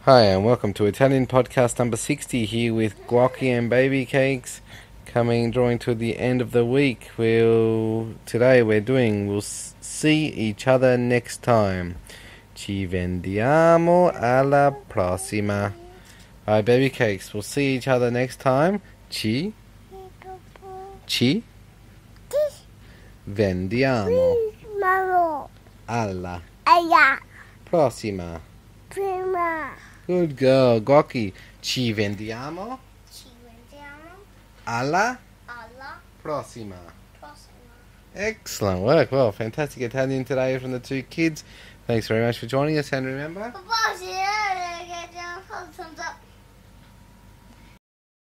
Hi and welcome to Italian podcast number 60 here with Guacchi and Baby Cakes drawing to the end of the week. We'll see each other next time. Ci vendiamo alla prossima. Alright, Baby Cakes, we'll see each other next time. Ci vendiamo alla prossima. Good girl, Guacchi. Ci vendiamo alla prossima. Excellent work. Well, fantastic Italian today from the two kids. Thanks very much for joining us, and remember...